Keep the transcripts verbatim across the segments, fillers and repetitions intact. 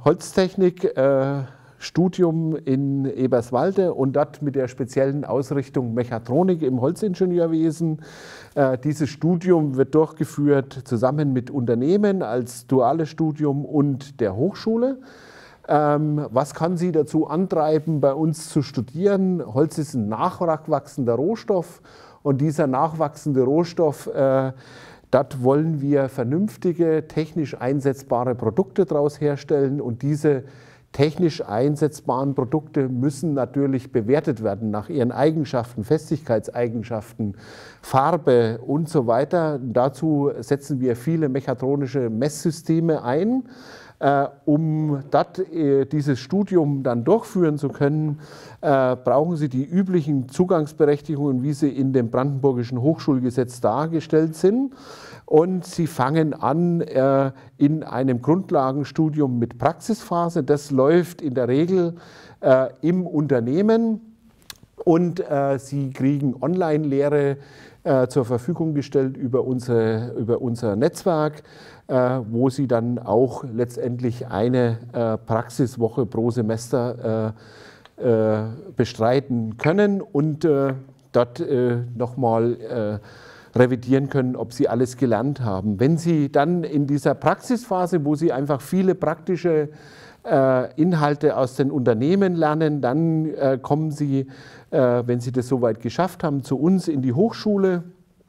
Holztechnik, äh, Studium in Eberswalde und dort mit der speziellen Ausrichtung Mechatronik im Holzingenieurwesen. Äh, dieses Studium wird durchgeführt zusammen mit Unternehmen als duales Studium und der Hochschule. Ähm, was kann Sie dazu antreiben, bei uns zu studieren? Holz ist ein nachwachsender Rohstoff und dieser nachwachsende Rohstoff, äh, dort wollen wir vernünftige, technisch einsetzbare Produkte daraus herstellen und diese technisch einsetzbaren Produkte müssen natürlich bewertet werden nach ihren Eigenschaften, Festigkeitseigenschaften, Farbe und so weiter. Dazu setzen wir viele mechatronische Messsysteme ein. Äh, um dort äh, dieses Studium dann durchführen zu können, äh, brauchen Sie die üblichen Zugangsberechtigungen, wie sie in dem Brandenburgischen Hochschulgesetz dargestellt sind. Und Sie fangen an äh, in einem Grundlagenstudium mit Praxisphase. Das läuft in der Regel äh, im Unternehmen und äh, Sie kriegen Online-Lehre äh, zur Verfügung gestellt über, unsere, über unser Netzwerk, äh, wo Sie dann auch letztendlich eine äh, Praxiswoche pro Semester äh, äh, bestreiten können und äh, dort äh, nochmal äh, revidieren können, ob Sie alles gelernt haben. Wenn Sie dann in dieser Praxisphase, wo Sie einfach viele praktische äh, Inhalte aus den Unternehmen lernen, dann äh, kommen Sie, äh, wenn Sie das soweit geschafft haben, zu uns in die Hochschule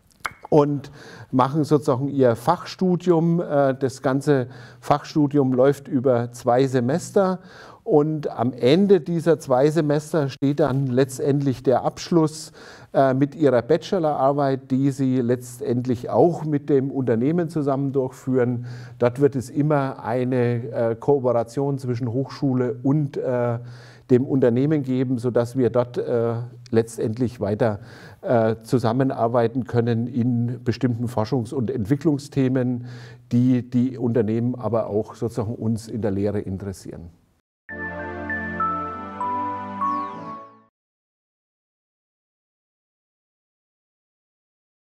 und machen sozusagen Ihr Fachstudium. Äh, das ganze Fachstudium läuft über zwei Semester. Und am Ende dieser zwei Semester steht dann letztendlich der Abschluss äh, mit Ihrer Bachelorarbeit, die Sie letztendlich auch mit dem Unternehmen zusammen durchführen. Dort wird es immer eine äh, Kooperation zwischen Hochschule und äh, dem Unternehmen geben, sodass wir dort äh, letztendlich weiter äh, zusammenarbeiten können in bestimmten Forschungs- und Entwicklungsthemen, die die Unternehmen aber auch sozusagen uns in der Lehre interessieren.